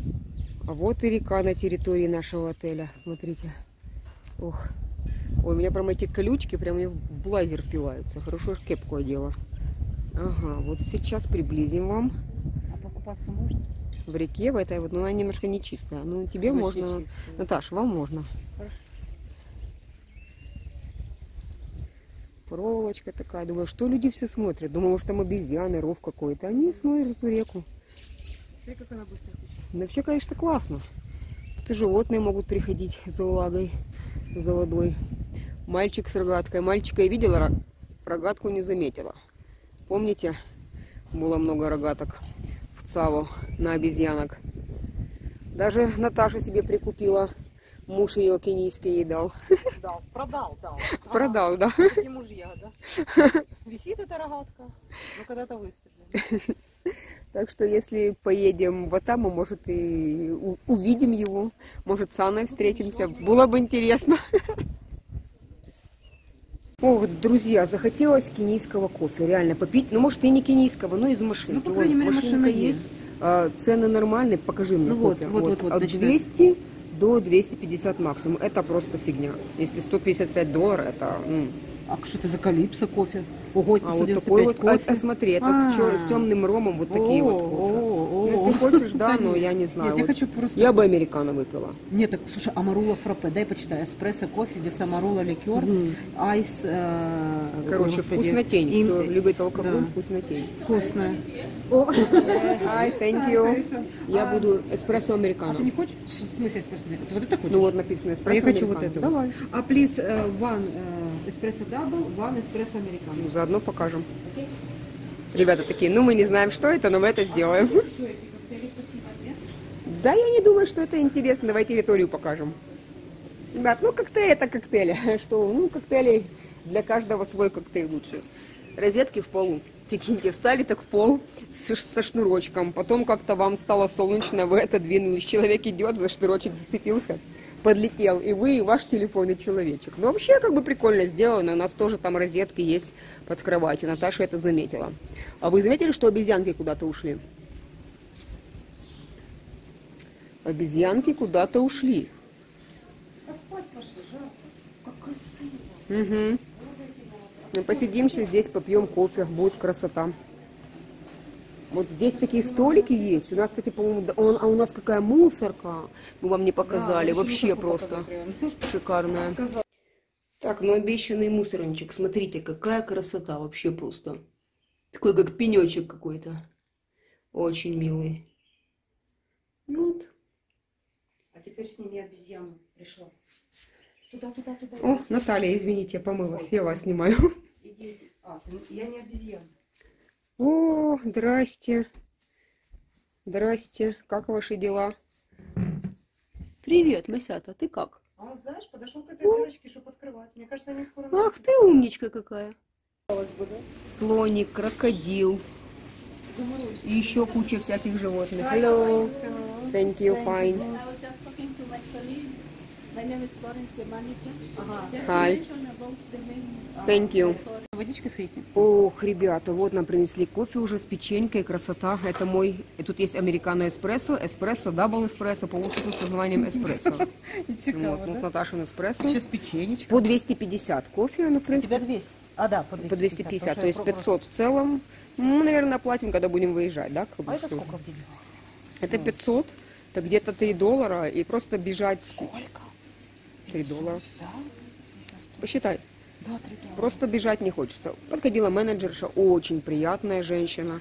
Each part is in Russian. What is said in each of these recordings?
А вот и река на территории нашего отеля. Смотрите. Ох. Ой, у меня прям эти колючки прям в блазер впиваются. Хорошо, кепку одела. Ага, вот сейчас приблизим вам. А покупаться можно? В реке, в этой вот, но она немножко нечистая. Ну, тебе можно. Наташ, вам можно. Хорошо. Проволочка такая. Думаю, что люди все смотрят? Думаю, может там обезьяны, ров какой-то. Они смотрят в реку. Смотри, как она быстро течет. Ну, вообще, конечно, классно. Тут и животные могут приходить за влагой, за водой. Мальчик с рогаткой. Мальчика я видела, рогатку не заметила. Помните, было много рогаток в Цаво на обезьянок. Даже Наташа себе прикупила. Муж ее кенийский ей дал. Дал, продал, дал. Продал, да. Такие мужья, да? Висит эта рогатка, но когда-то выстрелит. Так что если поедем в Атаму, может и увидим его. Может с Анной встретимся. Было бы интересно. Ох, друзья, захотелось кенийского кофе. Реально попить. Ну, может и не кенийского, но из машины. Ну, по крайней мере, машина есть. Цены нормальные. Покажи мне Ну, кофе. вот. От 200 до 250 максимум. Это просто фигня. Если $155, это... А что это за Калипсо кофе? Ого, А вот такой вот, кофе. смотри, это с темным ромом, вот такие вот кофе. Если хочешь, да, но я не знаю. Нет, я хочу просто... Я бы американо выпила. Нет, так, слушай, амарула фраппе, дай почитай. Эспрессо, кофе, весамарула, ликер, айс... Короче, вкуснотень. Кто любит алкоголь, да. вкуснотень. Вкусная. Hi, thank you. Я буду эспрессо американо. А ты не хочешь? В смысле эспрессо американо? Ты вот это хочешь? Ну вот написано эспрессо А я хочу американо. вот это. Давай. А плиз one эспрессо дабл, one эспрессо американо. Ну, заодно покажем. Ребята такие, ну мы не знаем, что это, но мы это сделаем. Да, я не думаю, что это интересно. Давай территорию покажем. Ребят, ну коктейль это коктейли. Что, ну коктейли для свой коктейль лучше. Розетки в полу. Прикиньте, встали так в пол со шнурочком. Потом как-то вам стало солнечно, вы это двинулись. Человек идет, за шнурочек зацепился, подлетел. И вы, и ваш телефон, и человечек. Ну вообще как бы прикольно сделано. У нас тоже там розетки есть под кроватью. Наташа это заметила. А вы заметили, что обезьянки куда-то ушли? Обезьянки куда-то ушли. Поспать пошли, жарко. Как красиво. Угу. Мы посидимся здесь, попьем кофе, будет красота. Вот здесь такие столики есть. У нас, кстати, по-моему, а у нас какая мусорка. Мы вам не показали. Да, вообще просто шикарная. Так, ну обещанный мусорничек. Смотрите, какая красота. Вообще просто. Такой, как пенечек какой-то. Очень милый. Вот. А теперь сними обезьяну. Пришла. Туда. О, Наталья, извините, я помылась. Я вас снимаю. Иди. А, я не обезьяна. О, здрасте. Здрасте. Как ваши дела? Привет, Масята, ты как? А он, знаешь, подошел к этой дырочке, чтобы открывать. Мне кажется, они скоро... Ах ты умничка какая. Да? Слоник, крокодил. И еще куча всяких животных. Hello. Thank you, fine. I was just talking to my colleague. My name is Florence, the manager. Just Hi. mention about the main, Thank you. Водичка сходите? Ох, ребята, вот нам принесли кофе уже с печенькой, красота. Это мой, и тут есть американо эспрессо, эспрессо, дабл эспрессо, по лучшему с названием эспрессо. Вот, вот Наташин эспрессо. Сейчас печенечка. По 250 кофе, ну, в У принципе. тебя 200? А, да, по 250. По 250, то есть потому что 500 в целом. Ну, наверное, оплатим, когда будем выезжать, да? А это сколько в день? Это 500, это где-то $3, и просто бежать... Сколько? $3. Да? Посчитай. Да, $3. Просто бежать не хочется. Подходила менеджерша, очень приятная женщина.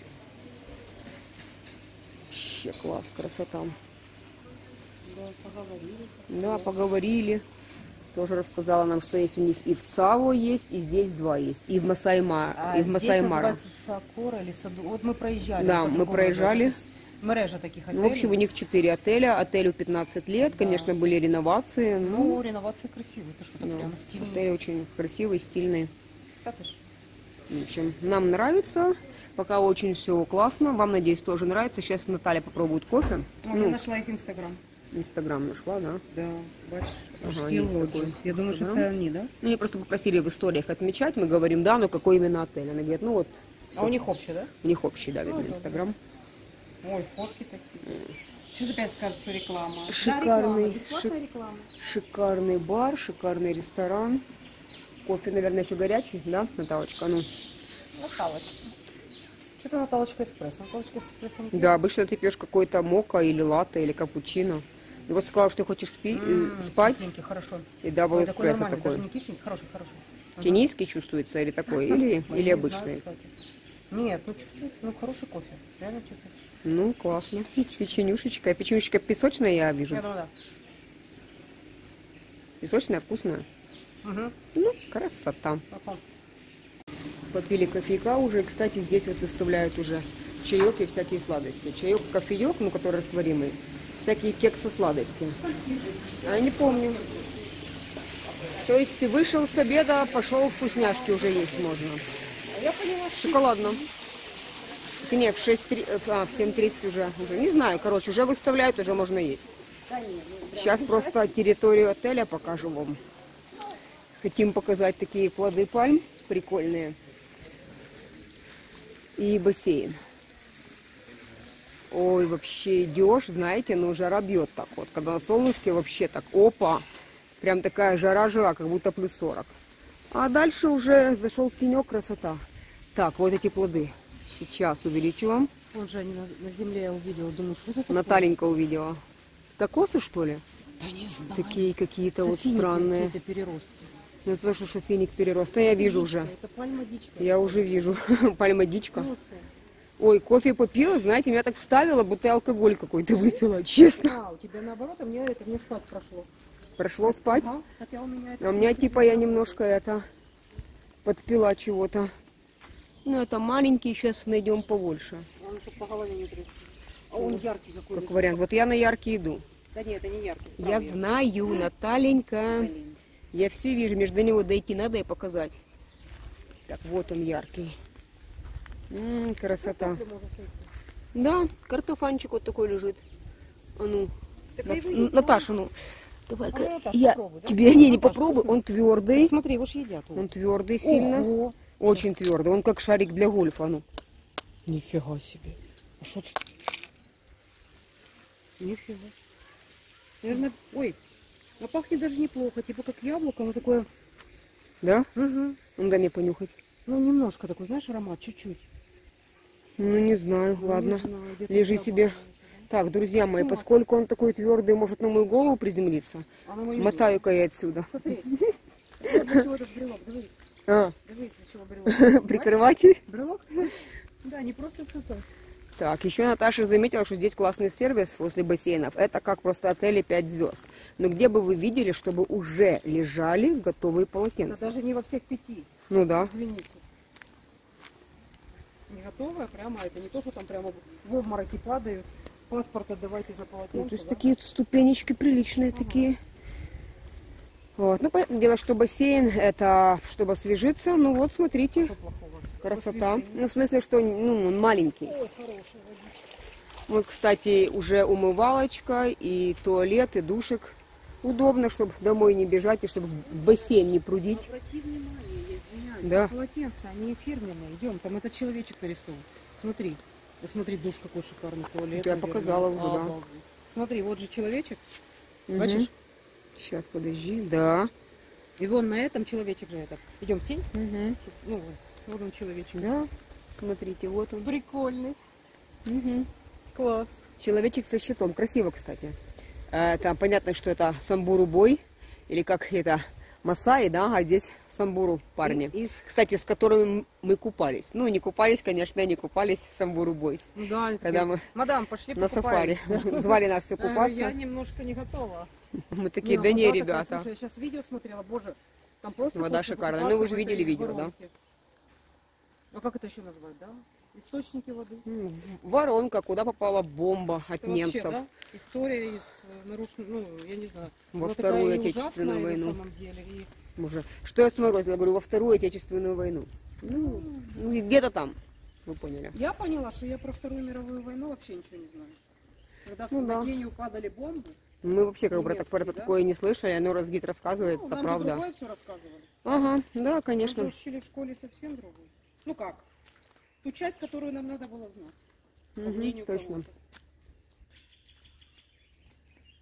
Вообще класс, красота. Да, поговорили. Да, поговорили. Тоже рассказала нам, что есть у них и в Цаво есть, и здесь два есть. И в Масай-Мара. И в Масай-Мара. Здесь называется Сакура или Саду. Вот мы проезжали. Да, мы проезжали. Мережа таких отелей. Ну, в общем, у них 4 отеля. Отелю 15 лет. Да. Конечно, были реновации. Ну, реновация красивая. Это что-то Ну, прямо стильное. отели очень красивые, стильные. Так уж. В общем, нам нравится. Пока очень все классно. Вам, надеюсь, тоже нравится. Сейчас Наталья попробует кофе. Я нашла их инстаграм. Инстаграм нашла, да? Да, бачиш. Ага, Штіл есть такой Лоджес. Я думаю, что Инстаграм. это они, да? Ну, они просто попросили в историях отмечать. Мы говорим, да, но какой именно отель? Она говорит, ну вот. А у них общий, да? У них общий, да, видно, да. Инстаграм. Ой, фотки такие. Что ты опять скажешь, что реклама? Шикарный, Бесплатная реклама. шикарный бар, шикарный ресторан. Кофе, наверное, еще горячий, да, Наталочка? Ну. Наталочка. Что-то Наталочка эспрессо. Наталочка эспрессо. Да, обычно ты пьешь какой-то мока или латте, или капучино. И вот сказала, что ты хочешь спать. Кисленький, хорошо. И дабл Ой, такой эспрессо нормальный, такой. даже не кисленький, хороший, хороший. Кенийский чувствуется или такой, или Я не обычный? знаю, кстати. Нет, ну чувствуется, ну хороший кофе. Реально чувствуется. Ну, классно. С печенюшечкой. Печенюшечка песочная, я вижу. Я думаю, да. Песочная, вкусная. Угу. Ну, красота. Потом. Попили кофейка уже. Кстати, здесь вот выставляют уже чаек и всякие сладости. Чаек, кофеек, ну, который растворимый. Всякие кексы, сладости. А я не помню. То есть вышел с обеда, пошел вкусняшки уже есть можно. Я поняла, Шоколадно. Так нет, в 7:30 уже. Не знаю, короче, уже выставляют, уже можно есть. Сейчас просто территорию отеля покажу вам. Хотим показать такие плоды пальм прикольные. И бассейн. Ой, вообще идешь, знаете, ну жара бьет так вот. Когда на солнышке вообще так, опа, прям такая жара-жара, как будто плюс 40. А дальше уже зашел в тенек, красота. Так, вот эти плоды. Сейчас увеличу вам. Вот же они на земле я увидела. Думаю, что это такое? Наталенька увидела. Кокосы, что ли? Да не знаю. Такие какие-то вот Финики странные. какие-то переростки. Ну это то, что финик перерост. Я вижу уже. Это пальма-дичка. Я уже вижу. Пальмодичка. Вкусная. Ой, кофе попила, знаете, меня так вставило, будто я алкоголь какой-то выпила, честно. А, у тебя наоборот, а мне спать прошло. Прошло спать. Ага, хотя у меня это... А у меня типа я немножко это подпила чего-то. Ну это маленький, сейчас найдем побольше. Он тут по голове не трясет. А он яркий какой. Как вариант. Вот я на яркий иду. Да нет, это не яркий. Я знаю, Наталенька. Я все вижу, между него дойти надо и показать. Так, вот он яркий. Красота. Да, картофанчик вот такой лежит. А ну, Наташа, ну, давай-ка я тебе не попробую. Он твердый. Смотри, его ж едят. Он твердый сильно. Ого. Очень твердый. Он как шарик для гольфа. Ну. Нифига себе. А что это? Нифига. Наверное, ой, а пахнет даже неплохо. Типа как яблоко, но такое... Да? Угу. Ну дай мне понюхать. Ну немножко такой, знаешь, аромат, чуть-чуть. Ну не знаю, Ну, ладно. не знаю, где-то Лежи там себе. было. Так, друзья мои, поскольку он такой твердый, может на мою голову приземлиться, А на мою мотаю-ка я отсюда. Смотри. Для чего этот брелок? Дивись. А, Дивись, для чего брелок. прикрывать? Брелок? Да, не просто цветок. Так, еще Наташа заметила, что здесь классный сервис возле бассейнов. Это как просто отели 5 звезд. Но где бы вы видели, чтобы уже лежали готовые Да полотенца? даже не во всех 5. Ну да. Извините. Не готовая прямо, это не то, что там прямо в обмороке падают. Паспорт отдавайте за полотенце. Ну, то есть да? такие ступенечки приличные такие. Вот. Ну, понятное дело, что бассейн это чтобы освежиться. Ну вот, смотрите, Что плохого? красота. Освежение. Ну, в смысле, что ну, он маленький. Ой, хорошая водичка. Вот, кстати, уже умывалочка, и туалет, и душик. Удобно, чтобы домой не бежать, и чтобы в бассейн не прудить. Обрати внимание, я извиняюсь. Да. Полотенца, они фирменные. Идем, там этот человечек нарисован. Смотри. Посмотри, душ какой шикарный, туалет. Я наверное. показала уже, да. Обалдеть. Смотри, вот же человечек. Мгм. Бачишь? Сейчас, подожди. Да. И вон на этом человечек же этот. Идем в тень. Мгм. Ну, вот он человечек. Да. Смотрите, вот он. Прикольный. Мгм. Класс. Человечек со щитом. Красиво, кстати. Там понятно, что это самбуру бой. Или как это, масаи, да, а здесь самбуру парни. И- Кстати, с которыми мы купались. Ну, не купались, конечно, не купались в самбуру бойс. Ну да, Когда мы мадам, пошли на сафари. Звали нас все Я купаться. немножко не готова. Мы такие, да вода не, такая, ребята. Слушай, я сейчас видео смотрела, боже, там просто Вода хочется шикарная. покупаться Ну, вы же в этой видели видео, да? воронке. А как это еще назвать, да? Источники воды. Воронка, куда попала бомба от Это немцев. вообще, да? История из нарушенных, ну, я не знаю. Во она Вторую такая и Отечественную ужасная войну. На самом деле. И... Боже, что я сморозила? Я говорю, во Вторую Отечественную войну. Ну, где-то там. Вы поняли. Я поняла, что я про Вторую мировую войну вообще ничего не знаю. Когда Ну на да. Кению падали бомбы, Мы вообще как бы про Немецкие, да? такое не слышали, но раз гид рассказывает, ну, это нам же правда. другое все рассказывали. Ага, да, Нам же конечно. учили в школе совсем другую. Ну как? Ту часть, которую нам надо было знать. По Мгм, мнению точно. кого-то.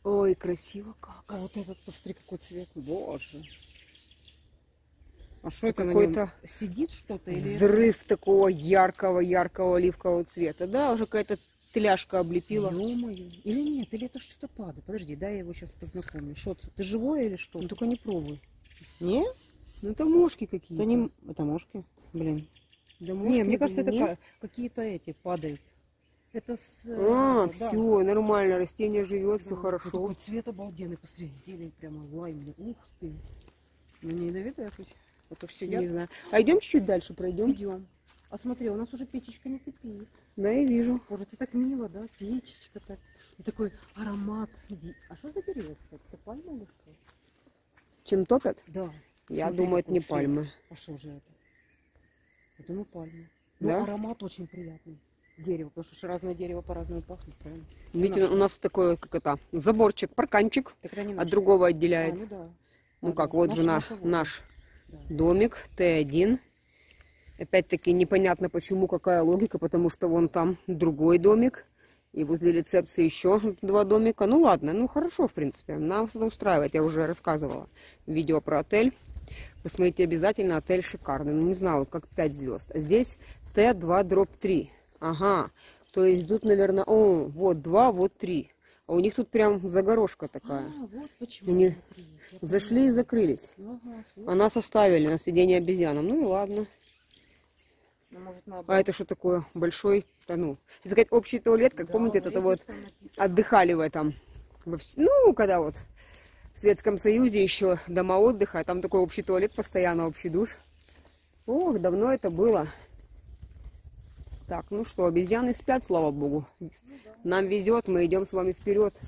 Ой, красиво как. А вот этот, посмотри, какой цвет. Боже. А что это какой-то на нем? Сидит что-то или... Взрыв такого яркого оливкового цвета. Да, уже какая-то тляшка облепила. Ё-моё. Или нет, или это что-то падает. Подожди, дай я его сейчас познакомлю. Что это? Ты живой или что? Ну только не пробуй. Не? Ну это мошки какие-то. Это не... Это мошки? Блин. Да, Не, мошки, мне кажется, это нет. какие-то эти падают. Это с... А, да. все, нормально, растение живет, все Да. хорошо. Вот такой цвет обалденный, посмотри, зелень прямо лаймный. Ух ты. Ну не ядовитая хоть? А то все Не знаю. А идем чуть-чуть дальше, пройдем. Идем. А смотри, у нас уже печечка не кипит. Да, я вижу. Боже, это так мило, да? Печечка так. И такой аромат. А что за дерево, кстати? Это пальма или что? Чем топят? Да. Я Смотри, думаю, это какой не срез. пальмы. А что же это? Я думаю, пальма. Ну, Да? аромат очень приятный. Дерево, потому что разное дерево по-разному пахнет, правильно? Видите, у нас такой, как это, заборчик, парканчик Так это не от наше. другого А, отделяет. ну да. Ну А, как, да. вот Наш- же наша воля. наш Да. домик Т1. Опять-таки непонятно почему, какая логика, потому что вон там другой домик. И возле рецепции еще 2 домика. Ну ладно, ну хорошо, в принципе. Нас это устраивает, я уже рассказывала видео про отель. Посмотрите обязательно, отель шикарный. Ну не знаю, вот как 5 звезд. А здесь Т2/3. Ага, то есть тут, наверное, о, вот 2, вот 3. А у них тут прям загорожка такая. А, вот почему. Они Смотри, я зашли и закрылись. поняла. Ага, слушай. А нас оставили на сиденье обезьянам. Ну и ладно. Ну, может, наоборот. А это что такое? Большой, да ну, если сказать, общий туалет, как Да, помните, ну, это видишь, вот там написано. отдыхали в этом. Ну, когда вот в Советском Союзе еще дома отдыха, а там такой общий туалет постоянно, общий душ. Ох, давно это было. Так, ну что, обезьяны спят, слава богу. Нам везет, мы идем с вами вперед.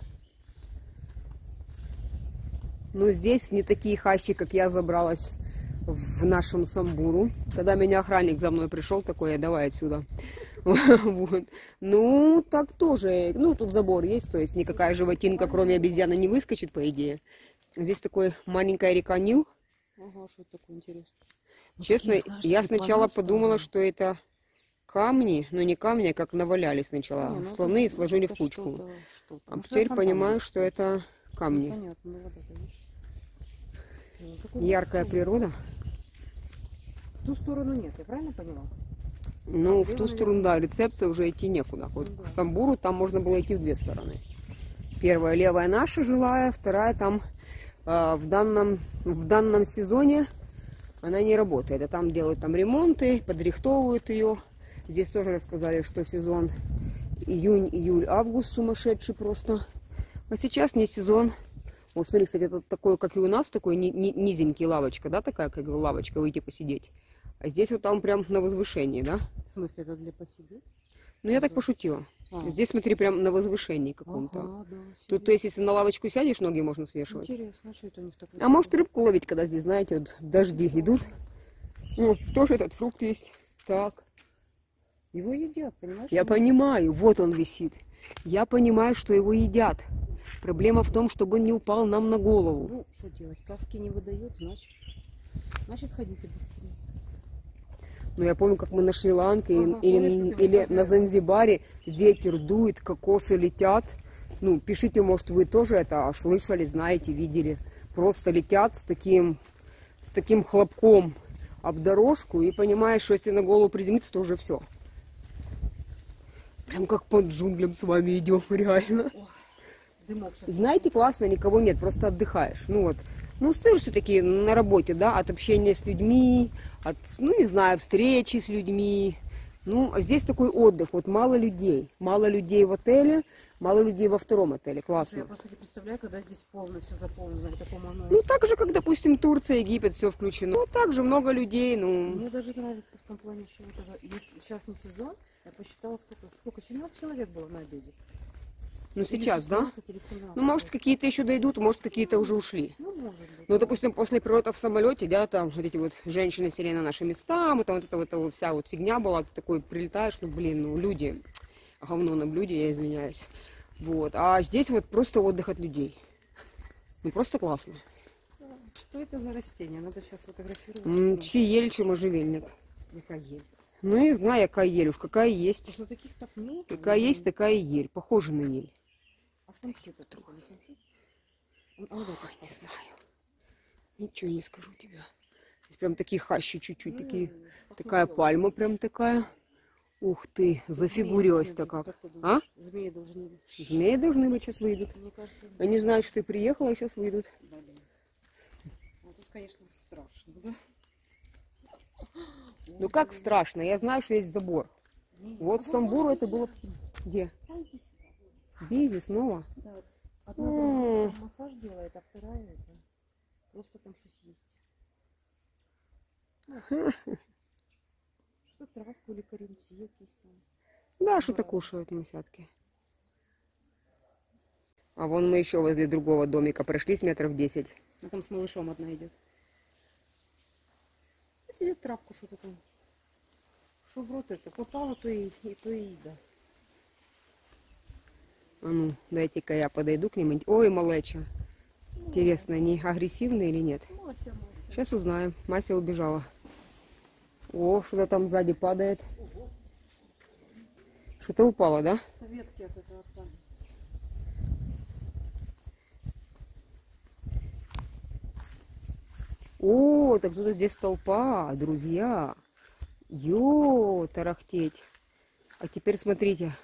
Ну, здесь не такие хащи, как я забралась в нашем Самбуру. Когда меня охранник за мной пришел, такой, я давай отсюда. Вот. Ну, так тоже. Ну, тут забор есть, то есть никакая животинка, кроме обезьяны, не выскочит, по идее. Здесь такой маленькая река Нил. Ага, что это такое интересное. Честно, такие, знаешь, я такие сначала планы подумала, старые. что это камни, но не камни, а как наваляли сначала. Не, ну, Слоны и это сложили в что-то, кучку. что-то. А Ну, теперь фонтан понимаю, есть. что это Ну, камни. понятно, ну, вот это есть. Какой Яркая красивый. природа. В ту сторону нет, я правильно поняла? Ну, А, в ту лево, сторону, лево. да, рецепция уже идти некуда. Вот Ну да. к Самбуру там можно было идти в 2 стороны. Первая левая наша жилая, вторая там в данном сезоне она не работает. А там делают там ремонты, подрихтовывают ее. Здесь тоже рассказали, что сезон июнь, июль, август сумасшедший просто. А сейчас не сезон. Вот смотри, кстати, это такой, как и у нас, такой низенький лавочка, да, такая, как лавочка, выйти посидеть. А здесь вот там прям на возвышении, да? В смысле, это для посидеть? Ну, я так пошутила. А. Здесь, смотри, прям на возвышении каком-то. Ага, да, Тут, то есть, если на лавочку сядешь, ноги можно свешивать. интересно, а что это у них такое? А может рыбку ловить, когда здесь, знаете, вот дожди идут. Ну, тоже этот фрукт есть. Так. Его едят, понимаешь? Я понимаю, вот он висит. Я понимаю, что его едят. Проблема в том, чтобы он не упал нам на голову. Ну, что делать? Каски не выдают, значит ходите быстрее. Но я помню, как мы на Шри-Ланке Ага, или помнишь, как я или рассказывала? на Занзибаре ветер дует, кокосы летят. Ну, пишите, может, вы тоже это слышали, знаете, видели. Просто летят с таким хлопком об дорожку и понимаешь, что если на голову приземлиться, то уже все. Прям как под джунглям с вами идем, реально. Дымок сейчас. Знаете, классно, никого нет, просто отдыхаешь. Ну вот, ну устаешь все-таки на работе, да, от общения с людьми, от, ну не знаю, встречи с людьми. Ну, а здесь такой отдых, вот мало людей в отеле, мало людей во втором отеле, Я классно. просто не представляю, когда здесь полно, все заполнено, в таком оно. Ну, так же, как, допустим, Турция, Египет, все включено. Ну, также много людей, ну, Мне даже нравится в том плане, что вот это, если сейчас не сезон, я посчитала, сколько 17 человек было на обеде. Ну, Или сейчас, да? 16 или 17. ну, может, какие-то еще дойдут, может, какие-то уже ушли. Ну, может быть. Ну, допустим, после прилета в самолете, да, там вот эти вот женщины сели на наши места, мы там вот эта вот вся вот фигня была, ты такой прилетаешь, ну, блин, ну, люди, говно на блюде, я извиняюсь. Вот, а здесь вот просто отдых от людей. Ну, просто классно. Что это за растение? Надо сейчас фотографировать. Чи ель, чи можжевельник. Яка ель. Ну, не знаю, какая ель уж, какая есть. Просто таких так много. Какая есть, такая и ель, похожа на ель. А самшит это, не самшит? Ой, не знаю. Ничего не скажу тебе. Здесь прям такие хащи чуть-чуть, такие, такая пальма прям такая. Ух ты, зафигурилась-то как. А? Змеи должны быть. Змеи должны быть, сейчас выйдут. Мне кажется, Они знают, что ты приехала, и сейчас выйдут. блин. Ну тут, конечно, страшно, да? Ну как страшно, я знаю, что есть забор. Вот в Самбуру это было... Где? Бизи снова? Да, одна другая там массаж делает, а вторая это просто там что-то есть. Что травку или коренцы якісь там. Да, что-то кушают мусятки. А вон мы еще возле другого домика прошлись метров 10. А там с малышом одна идет. Сидит травку что-то там. Что в рот это? Попало, то и еда. А ну, дайте-ка я подойду к ним. Ой, малеча. Интересно, они агрессивные или нет? Сейчас узнаем. Мася убежала. О, что-то там сзади падает. Что-то упало, да? Ветки от этого отпали. О, так тут здесь толпа, друзья. Ё, тарахтеть. А теперь смотрите.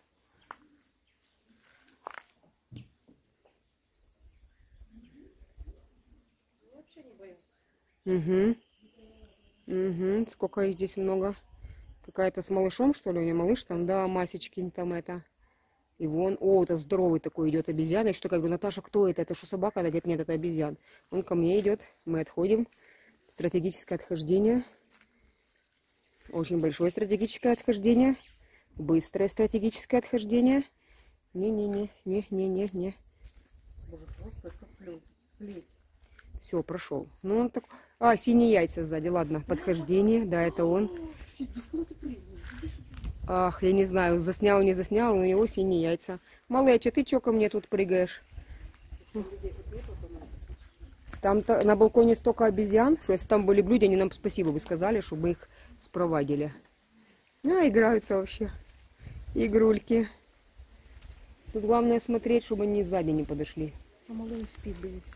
Вообще не боятся. Угу. Угу. Сколько их здесь много. Какая-то с малышом, что ли? У нее малыш там, да, Масечкин там это. И вон, о, это здоровый такой идет обезьяна. Я что, говорю, Наташа, кто это? Это что, собака? Она говорит, нет, это обезьян. Он ко мне идет, мы отходим. Стратегическое отхождение. Очень большое стратегическое отхождение. Быстрое стратегическое отхождение. Не. Боже, просто как плеть. Все, прошел. Ну, он так... А, синие яйца сзади. Ладно, подхождение. Да, это он. Ах, я не знаю, заснял, не заснял, но у него синие яйца. Малеча, ты чё ко мне тут прыгаешь? Там на балконе столько обезьян, что если там были люди, они нам спасибо бы сказали, чтобы их спровадили. А, играются вообще. Игрульки. Тут главное смотреть, чтобы они сзади не подошли. А малый спит весь.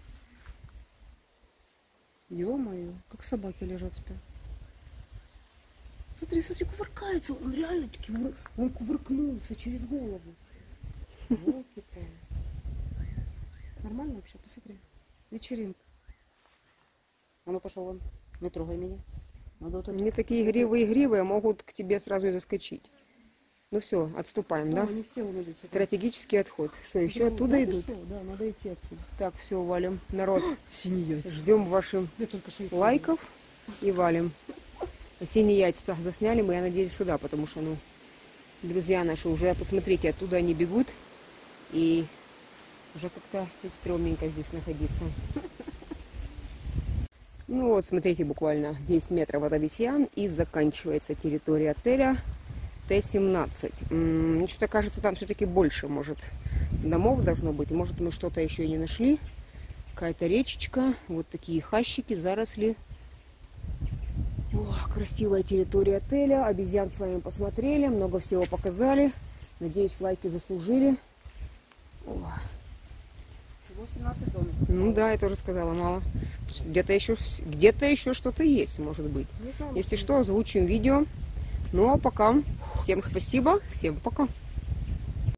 Ё-моё, как собаки лежат спят. Смотри, кувыркается. Он реально таки он кувыркнулся через голову. Ёлки-палки. Нормально вообще? Посмотри. Вечеринка. А ну пошел вон. Не трогай меня. Надо вот Они такие игривые, могут к тебе сразу и заскочить. Ну все, отступаем, да? Они все вон идут. Стратегический отход. Что, еще оттуда идут? Да, надо идти отсюда. Так, все, валим. Народ, Синие яйца. ждем ваших Я только что их лайков и валим. Синие яйца засняли мы, я надеюсь, сюда, потому что, ну, друзья наши уже, посмотрите, оттуда они бегут. И уже как-то стрёмненько здесь находиться. Ну вот, смотрите, буквально 10 метров от обезьян и заканчивается территория отеля Т-17. Что-то кажется, там все-таки больше, может, домов должно быть. Может, мы что-то еще и не нашли. Какая-то речечка, вот такие хащики, заросли. О, красивая территория отеля. Обезьян с вами посмотрели, много всего показали. Надеюсь, лайки заслужили. О. Всего 17 домиков. Ну да, я тоже сказала, мало. Где-то еще что-то есть, может быть. Не знаю, Если что, озвучим видео. Ну а пока. Всем спасибо. Всем пока.